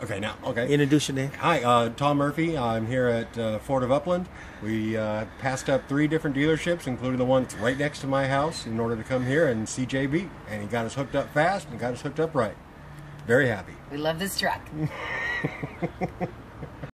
Okay, now, okay. Introduce your name. Hi, Tom Murphy. I'm here at Ford of Upland. We passed up 3 different dealerships, including the one that's right next to my house, in order to come here and see JB. And he got us hooked up fast and got us hooked up right. Very happy. We love this truck.